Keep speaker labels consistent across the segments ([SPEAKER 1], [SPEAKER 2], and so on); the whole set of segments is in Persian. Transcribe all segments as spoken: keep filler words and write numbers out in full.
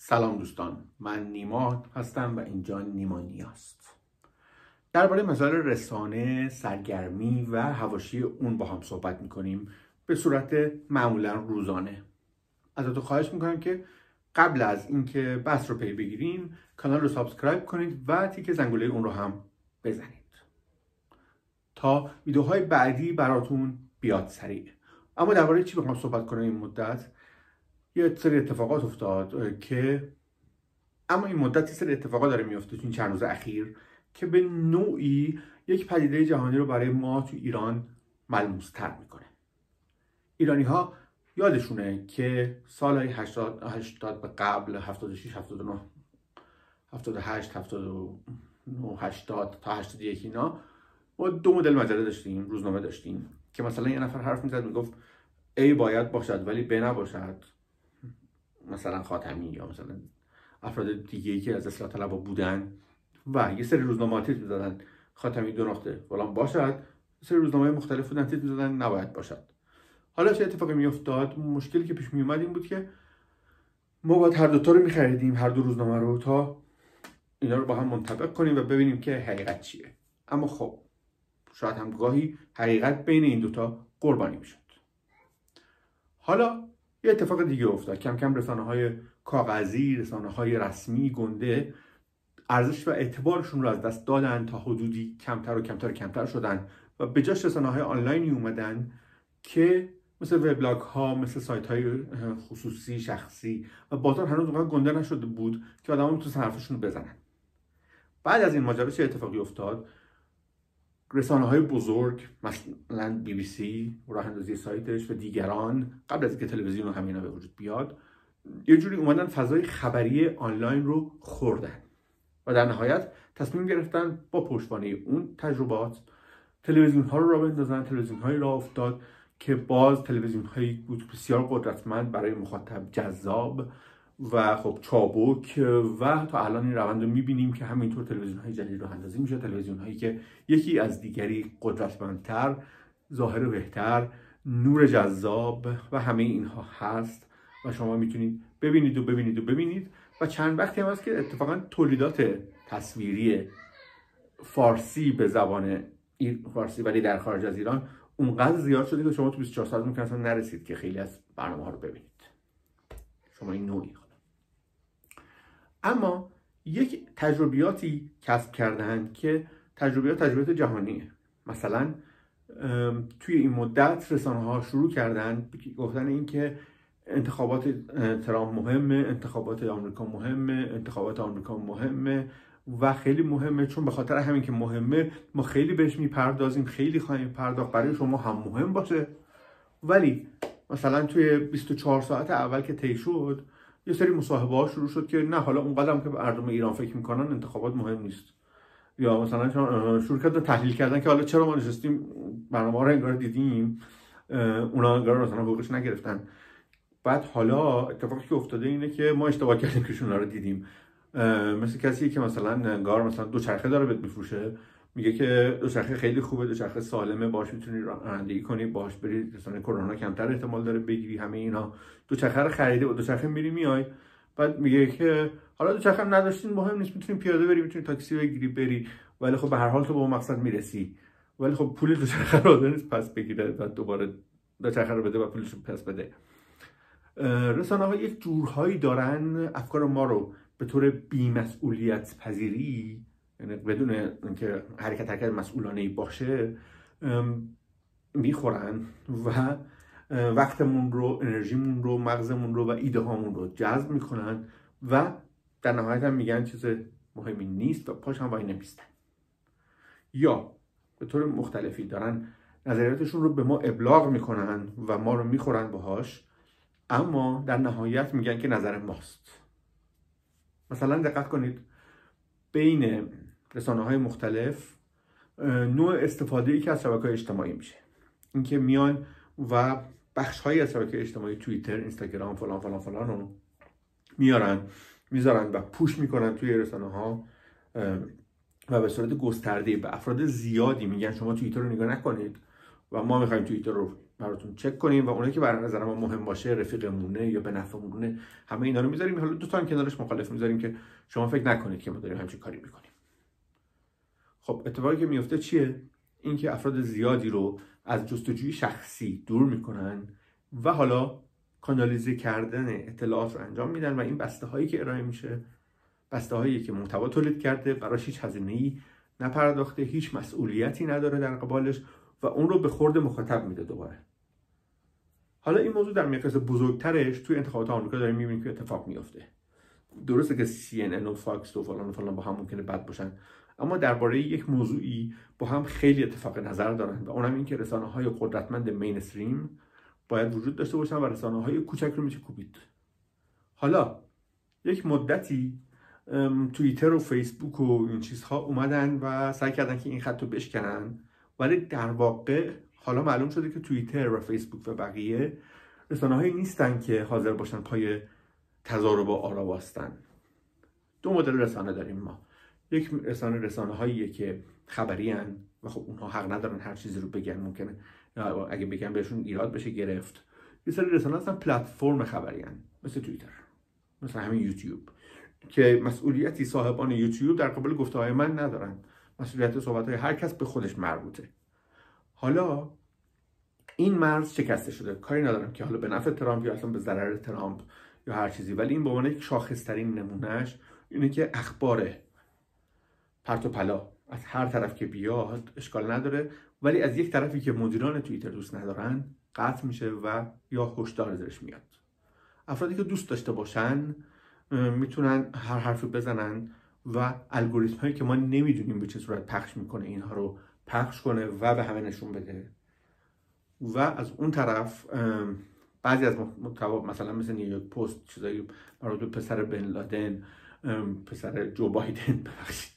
[SPEAKER 1] سلام دوستان، من نیما هستم و اینجا نیما نیاست. درباره مسائل رسانه، سرگرمی و حواشی اون با هم صحبت میکنیم به صورت معمولا روزانه. ازتون خواهش میکنم که قبل از اینکه بحث رو پی بگیریم کانال رو سابسکرایب کنید و تیک زنگوله اون رو هم بزنید تا ویدیوهای بعدی براتون بیاد سریع. اما درباره چی بخوام صحبت کنم این مدت؟ یه سری اتفاقات افتاد که اما این مدت یه سری اتفاقات داره میفته تو این چند روز اخیر که به نوعی یک پدیده جهانی رو برای ما تو ایران ملموس‌تر میکنه. ایرانی ها یادشونه که سالهای هشتاد هشتاد به قبل، هفتاد و شش هفتاد و نه هفتاد و هشت هفتاد و نه هشتاد تا هشتاد و یک اینا ما دو مدل مجله داشتیم، روزنامه داشتیم که مثلا یه نفر حرف میزد میگفت ای باید باشد ولی ب نباشد، مثلا خاتمی یا مثلا افراد دیگه‌ای که از اصلاح طلبها بودن و یه سری روزنامه تیتر می‌زدن خاتمی دو نقطه فلان باشد، یه سری روزنامه مختلف بودن تیتر می‌زدن نباید باشد. حالا چه اتفاقی میافتاد؟ مشکلی که پیش میومد این بود که ما باید هر دو تا رو می‌خریدیم، هر دو روزنامه رو، تا اینا رو با هم منطبق کنیم و ببینیم که حقیقت چیه. اما خب شاید هم گاهی حقیقت بین این دوتا قربانی میشد. حالا یه اتفاق دیگه افتاد. کم کم رسانه‌های کاغذی، رسانه‌های رسمی گنده ارزش و اعتبارشون رو از دست دادن، تا حدودی کمتر و کمتر و کمتر شدن و به جاش رسانه‌های آنلاینی اومدن که مثل وبلاگ ها، مثل سایت های خصوصی شخصی و بازار هنوز اونقدر گنده نشده بود که آدم‌ها میتونن حرفشون رو بزنن. بعد از این ماجرا چه اتفاقی افتاد؟ رسانه‌های بزرگ مثلا بی بی سی، راه اندازی سایتش و دیگران، قبل از اینکه تلویزیون و همینا به وجود بیاد، یه جوری اومدن فضای خبری آنلاین رو خوردن و در نهایت تصمیم گرفتن با پشتوانه اون تجربات تلویزیون ها رو راه بندازن. تلویزیون هایی راه افتاد که باز تلویزیون هایی بود بسیار قدرتمند، برای مخاطب جذاب و خب چابک، و تا الان این روند رو میبینیم که همینطور تلویزیون های جدید راه اندازی میشه، تلویزیون هایی که یکی از دیگری قدرتمندتر، ظاهر بهتر، نور جذاب و همه اینها هست و شما میتونید ببینید و ببینید و ببینید. و چند وقتی هم هست که اتفاقا تولیدات تصویری فارسی به زبان فارسی ولی در خارج از ایران اونقدر زیاد شده که شما تو بیست و چهار ساعت ممکن اصلا نرسید که خیلی از برنامه ها رو ببینید. شما این نوعی. اما یک تجربیاتی کسب کردن که تجربیات تجربیات جهانیه. مثلا توی این مدت رسانه ها شروع کردن گفتن این که انتخابات ترامپ مهمه، انتخابات آمریکا مهمه، انتخابات آمریکا مهمه و خیلی مهمه، چون به خاطر همین که مهمه ما خیلی بهش میپردازیم، خیلی خواهیم پرداخت، برای شما هم مهم باشه. ولی مثلا توی بیست و چهار ساعت اول که طی شد یه سری مصاحبه ها شروع شد که نه، حالا اونقدر که مردم ایران فکر میکنن انتخابات مهم نیست، یا مثلا شروع کردن تحلیل کردن که حالا چرا ما نشستیم برنامه رو انگار دیدیم اونا انگار مثلا حقوقش نگرفتن. بعد حالا اتفاقی که افتاده اینه که ما اشتباه کردیم که اونا رو دیدیم. مثل کسی که مثلا انگار مثلا دوچرخه داره بهت میفروشه، میگه که دوچرخه خیلی خوبه، دوچرخه سالمه، باهاش میتونی رانندگی کنی، باهاش بری، مثلا کرونا کمتر احتمال داره بگیری، همه اینا. دوچرخه رو خریده و دوچرخه میری میای، بعد میگه که حالا دوچرخه هم نداشتین مهم نیست، میتونی پیاده بری، میتونی تاکسی بگیری بری، ولی خب به هر حال تو به اون مقصد میرسی. ولی خب پول دوچرخه رو نیست پس بگیره، بعد دوباره دوچرخه رو بده و پولش رو پس بده. رسانه ها یک جورهایی دارن افکار ما رو به طور بی‌مسئولیت پذیری، یعنی بدون اینکه حرکت حرکت مسئولانه‌ای باشه، میخورن و وقتمون رو، انرژیمون رو، مغزمون رو و ایده هامون رو جذب میکنن و در نهایت هم میگن چیز مهمی نیست و پاش هم وای نمیستن. یا به طور مختلفی دارن نظریاتشون رو به ما ابلاغ میکنن و ما رو میخورن باهاش، اما در نهایت میگن که نظر ماست. مثلا دقت کنید بین رسانه های مختلف نوع استفاده ای که از شبکه‌های اجتماعی میشه، اینکه میان و بخش های از شبکه اجتماعی توییتر، اینستاگرام، فلان فلان فلان رو میارن میذارن و پوش میکنن توی رسانه ها و به صورت گسترده به افراد زیادی میگن شما توییتر رو نگاه نکنید و ما میخوایم توییتر رو براتون چک کنیم و اونایی که برای نظر ما مهم باشه، رفیقمونه یا به نفعمونه، همه اینا رو میذاریم. حالا دو تا هم کنارش مخالف میذاریم که شما فکر نکنید که ما داریم همچین کاری میکنیم. خب اتفاقی که میفته چیه؟ اینکه افراد زیادی رو از جستجوی شخصی دور میکنن و حالا کانالیزه کردن اطلاعات رو انجام میدن و این بسته هایی که ارائه میشه، بسته هایی که محتوا تولید کرده، براش هیچ هزینه‌ای نپرداخته، هیچ مسئولیتی نداره در قبالش و اون رو به خورد مخاطب میده دوباره. حالا این موضوع در مقیاس بزرگترش توی انتخابات آمریکا داریم میبینیم که اتفاق میفته. درسته که سی ان ان و فاکس و فلان و فلان با هم ممکنه بد باشن، اما درباره یک موضوعی با هم خیلی اتفاق نظر دارن و اونم این که رسانه‌های قدرتمند مینستریم باید وجود داشته باشن و رسانه‌های کوچک رو میشه کوبید. حالا یک مدتی توییتر و فیسبوک و این چیزها اومدن و سعی کردن که این خط رو بشکنن، ولی در واقع حالا معلوم شده که توییتر و فیسبوک و بقیه رسانه‌هایی نیستن که حاضر باشن پای تضارب و آرا باستن. دو مدل رسانه داریم ما. یک رسانه رسانه هاییه که خبری هن و خب اونها حق ندارن هر چیزی رو بگن، ممکنه اگه بگن بهشون ایراد بشه گرفت. یه سری رسانه هستن پلتفرم خبری هن، مثل توییتر، مثل همین یوتیوب، که مسئولیتی صاحبان یوتیوب در قبال گفته های من ندارن. مسئولیت صحبت های هر کس به خودش مربوطه. حالا این مرز شکسته شده. کاری ندارم که حالا به نفع ترامپ یا اصلا به ضرر ترامپ یا هر چیزی، ولی این به عنوان یک شاخص‌ترین نمونهش اینه که اخبار پرت و پلا از هر طرف که بیاد اشکال نداره، ولی از یک طرفی که مدیران توییتر دوست ندارن قطع میشه و یا هشدار ازش میاد. افرادی که دوست داشته باشن میتونن هر حرفی بزنن و الگوریتم هایی که ما نمیدونیم به چه صورت پخش میکنه اینها رو پخش کنه و به همه نشون بده. و از اون طرف بعضی از محتوا مثلا مثل نیویورک پست چیزایی مربوط به پسر بن لادن، پسر جو بایدن ببخشید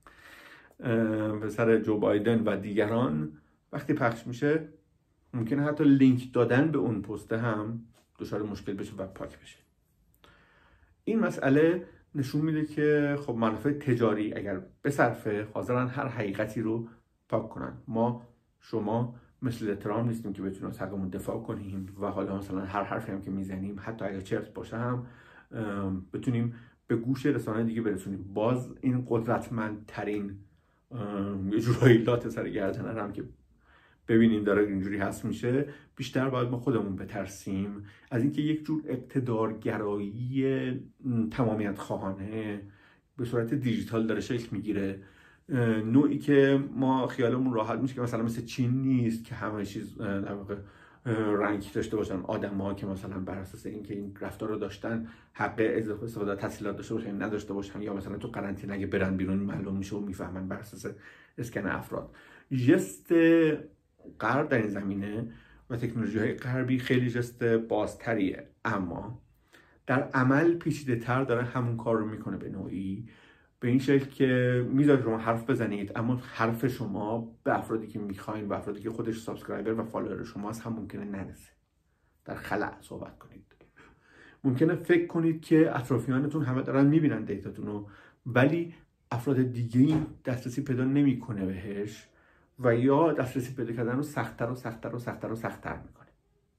[SPEAKER 1] پسر جو بایدن و دیگران وقتی پخش میشه ممکنه حتی لینک دادن به اون پست هم دچار مشکل بشه و پاک بشه. این مسئله نشون میده که خب منافع تجاری اگر بصرفه حاضرن هر حقیقتی رو پاک کنن. ما شما مثل ترامپ نیستیم که بتونیم از حقمون دفاع کنیم و حالا مثلا هر حرفی هم که میزنیم حتی اگر چرت باشه هم بتونیم به گوش رسانه دیگه برسونیم. باز این قدرتمندترین یه جورایی لات سر گردن هم که ببینیم داره اینجوری هست میشه، بیشتر باید ما خودمون بترسیم از اینکه یک جور اقتدارگرایی تمامیت خواهانه به صورت دیجیتال داره شکل میگیره، نوعی که ما خیالمون راحت میشه که مثلا مثل چین نیست که همه چیز در واقع رنگ داشته باشن، آدم‌ها که مثلا بر اساس اینکه این رفتار رو داشتن حق اضافه استفاده تسهیلات داشته باشن نداشته باشن، یا مثلا تو قرنطینه اگه برن بیرون معلوم میشه و میفهمن بر اساس اسکن افراد. جست غرب در این زمینه و تکنولوژی های غربی خیلی جست بازتریه، اما در عمل پیچیده تر داره همون کار رو میکنه به نوعی، به این شکل که میذاره شما حرف بزنید اما حرف شما به افرادی که میخواین و افرادی که خودش سابسکرایبر و فالوور شماست هم ممکنه نرسه. در خلأ صحبت کنید. ممکنه فکر کنید که اطرافیانتون همه دارن میبینن دیتاتون رو، ولی افراد دیگه دسترسی پیدا نمیکنه بهش و یا دسترسی پیدا کردن رو سخت‌تر و سخت‌تر و سخت‌تر و سخت‌تر میکنه.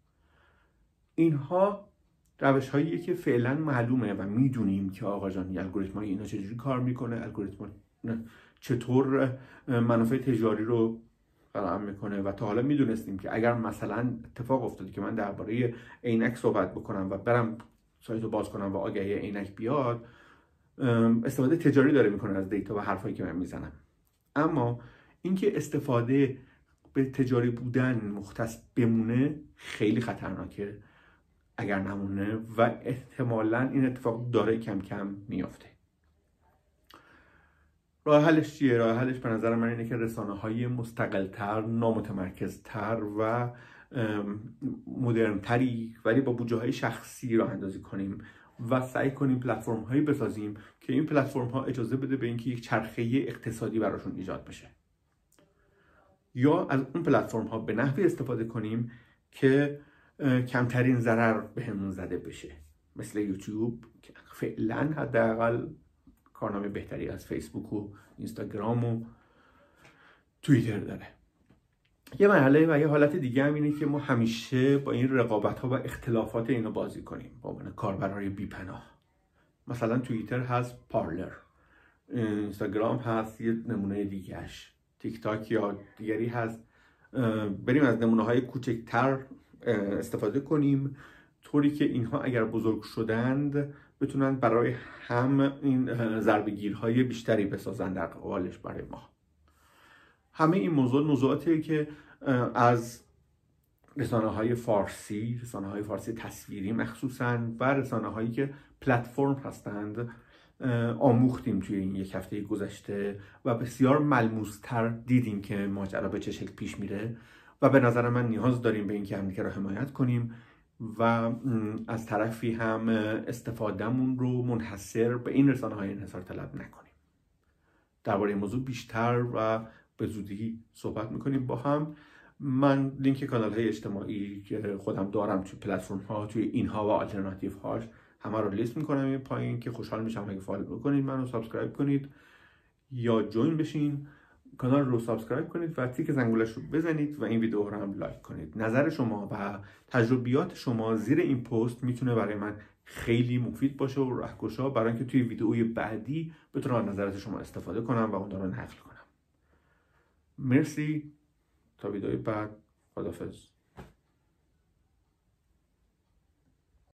[SPEAKER 1] اینها روش هاییه که فعلا معلومه و میدونیم که آقا جان الگوریتم های اینا چجوری کار میکنه، الگوریتم چطور منافع تجاری رو فراهم میکنه و تا حالا میدونستیم که اگر مثلا اتفاق افتاده که من درباره عینک صحبت بکنم و برم سایت رو باز کنم و آگهی عینک بیاد، استفاده تجاری داره میکنه از دیتا و حرفایی که من میزنم. اما اینکه استفاده به تجاری بودن مختص بمونه خیلی خطرناکه اگر نمونه و احتمالاً این اتفاق داره کم کم میافته. راه حلش چیه؟ راه حلش به نظر من اینه که رسانه‌های مستقل‌تر، نامتمرکزتر و مدرن‌تری ولی با بودجه‌های شخصی راه اندازی کنیم و سعی کنیم پلتفرم‌هایی بسازیم که این پلتفرم‌ها اجازه بده به اینکه یک چرخه اقتصادی براشون ایجاد بشه، یا از اون پلتفرم‌ها به نحوی استفاده کنیم که کمترین ضرر بهمون زده بشه، مثل یوتیوب که فعلا حداقل کارنامه بهتری از فیسبوک و اینستاگرام و توییتر داره. یه مرحله و یه حالت دیگه هم اینه که ما همیشه با این رقابت ها و اختلافات اینو بازی کنیم با عنوان کاربرای بی‌پناه. مثلا توییتر هست پارلر، اینستاگرام هست یه نمونه دیگهش، تیک تاک یا دیگری هست. بریم از نمونه های کوچکتر استفاده کنیم طوری که اینها اگر بزرگ شدند بتونن برای هم این ضربه‌گیرهای بیشتری بسازن در قبالش برای ما. همه این موضوع موضوعاتی که از رسانه های فارسی، رسانه های فارسی تصویری مخصوصاً و رسانه هایی که پلتفرم هستند آموختیم توی این یک هفته گذشته و بسیار ملموس‌تر دیدیم که ماجرا به چه شکل پیش میره و به نظر من نیاز داریم به اینکه همدیگه رو حمایت کنیم و از طرفی هم استفادهمون رو منحصر به این رسانه های انحصار طلب نکنیم. درباره این موضوع بیشتر و به زودی صحبت میکنیم با هم. من لینک کانال های اجتماعی که خودم دارم توی پلتفرم ها، توی اینها و آلترناتیو هاش همه رو لیست میکنم این پایین که خوشحال میشم اگه فالو بکنید، منو سابسکرایب کنید یا جوین بشین، کانال رو سابسکرایب کنید و تیک زنگولش رو بزنید و این ویدیو رو هم لایک کنید. نظر شما و تجربیات شما زیر این پست میتونه برای من خیلی مفید باشه و راهگشا برای اینکه توی ویدیوی بعدی بتونم از نظرات شما استفاده کنم و اون رو نقل کنم. مرسی، تا ویدیوی بعد، خداحافظ.